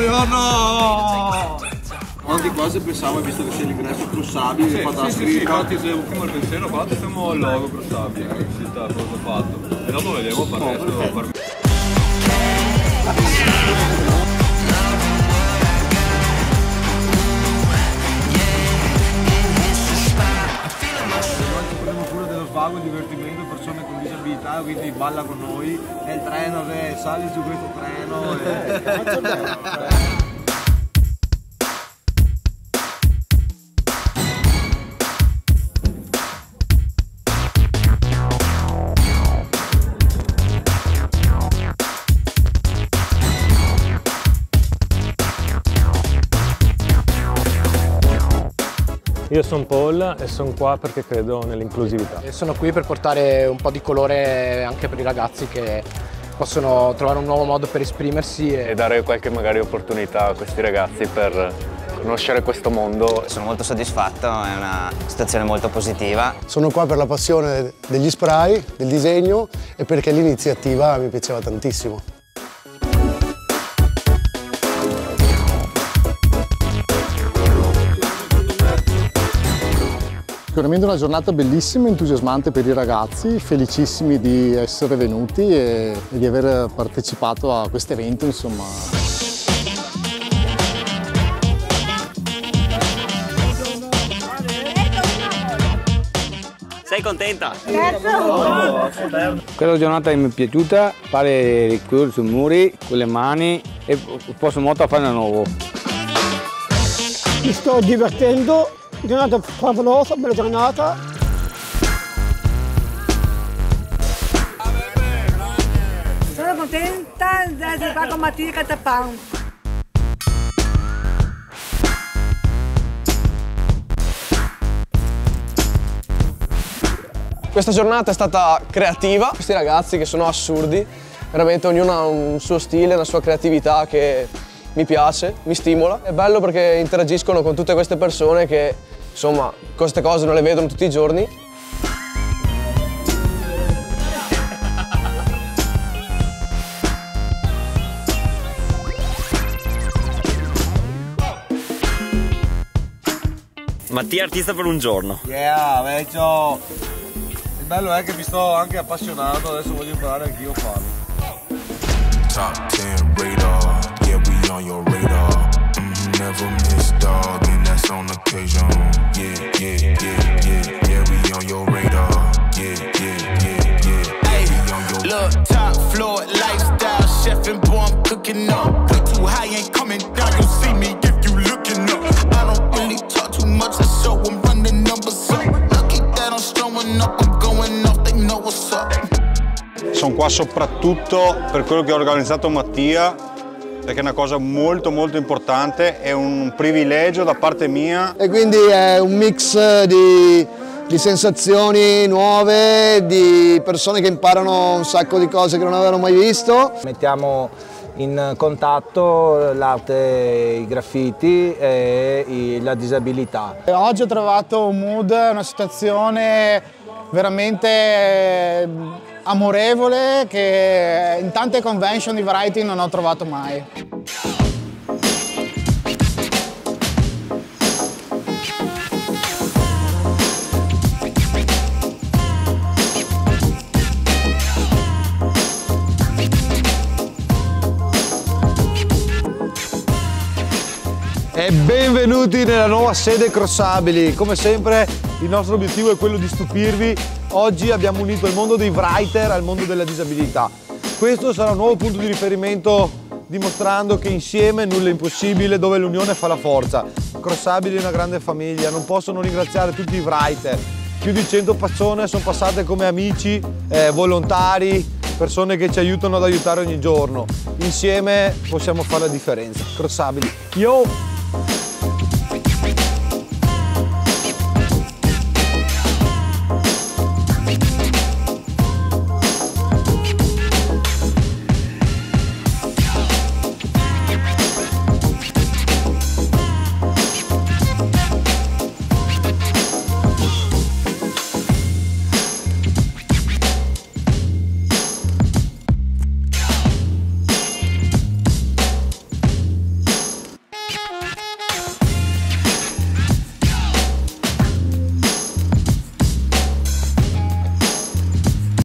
Oh no! Quanti quasi pensavo, visto che sei l'ingresso Crossabili, hai fatto la scritta. Sì, infatti avevo prima il pensiero, qua facciamo il logo Crossabili, si sta cosa fatto. E dopo vediamo per il resto. Prendiamo cura dello svago, divertimento, persone con disabilità, quindi balla con noi. È il treno che sali su questo treno e... Io sono Paul e sono qua perché credo nell'inclusività. E sono qui per portare un po' di colore anche per i ragazzi che possono trovare un nuovo modo per esprimersi E dare qualche magari opportunità a questi ragazzi per conoscere questo mondo. Sono molto soddisfatto, è una situazione molto positiva. Sono qua per la passione degli spray, del disegno e perché l'iniziativa mi piaceva tantissimo. Sicuramente una giornata bellissima, entusiasmante per i ragazzi, felicissimi di essere venuti e di aver partecipato a questo evento, insomma. Sei contenta? Quella giornata mi è piaciuta, fare qui sui muri, con le mani e posso molto fare nuovo. Mi sto divertendo. Giornata favolosa, bella giornata. Sono contenta di essere qua con Mattia Catapan. Questa giornata è stata creativa, questi ragazzi che sono assurdi, veramente ognuno ha un suo stile, una sua creatività che mi piace, mi stimola. È bello perché interagiscono con tutte queste persone che, insomma, queste cose non le vedono tutti i giorni. Mattia artista per un giorno. Yeah, vecchio! Il bello è che mi sto anche appassionato, adesso voglio imparare anch'io a farlo. Top 10 radar, yeah, we on your radar. Never miss, dog, and that's on occasion. Yeah, we on your radar. Yeah. Hey, we on your look, top floor, lifestyle, chef and boy, I'm cooking up. Way too high, ain't coming down, you see me if you looking up. I don't really talk too much, I show them run the numbers up. Lucky that I'm showing up, I'm going off, they know what's up. Sono qua soprattutto per quello che ha organizzato Mattia, perché è una cosa molto importante, è un privilegio da parte mia. E quindi è un mix di sensazioni nuove, di persone che imparano un sacco di cose che non avevano mai visto. Mettiamo in contatto l'arte, i graffiti e la disabilità. Oggi ho trovato un mood, una situazione veramente amorevole che in tante convention di variety non ho trovato mai. E benvenuti nella nuova sede Crossabili. Come sempre il nostro obiettivo è quello di stupirvi. Oggi abbiamo unito il mondo dei writer al mondo della disabilità. Questo sarà un nuovo punto di riferimento dimostrando che insieme nulla è impossibile, dove l'unione fa la forza. Crossabili è una grande famiglia, non posso non ringraziare tutti i writer. Più di 100 persone sono passate come amici, volontari, persone che ci aiutano ad aiutare ogni giorno. Insieme possiamo fare la differenza. Crossabili. Yo!